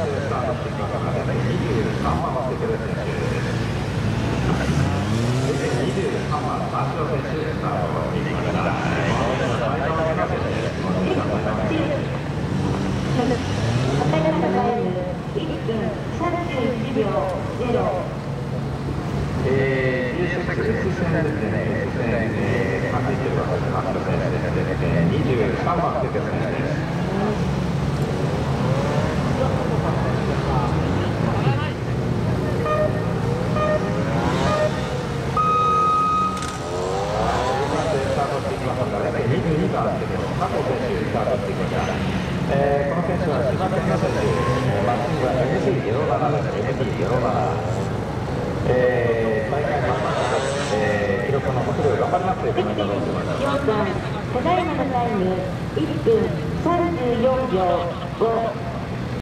スタートしていきますので、23番をつけてる選手です。23番、マシオ選手、スタートしていきました。優勝作 S 戦ですね、S 戦、走っている私、マシオ選手ですね、23番つけてる選手です。22番ですけど、加藤選手、スタートしてきました。この選手は柴田選手、マシンは NC07 です、NC07。大会の記録の北部頑張りますというコメントをしています。 ただいまのタイム1分34秒5。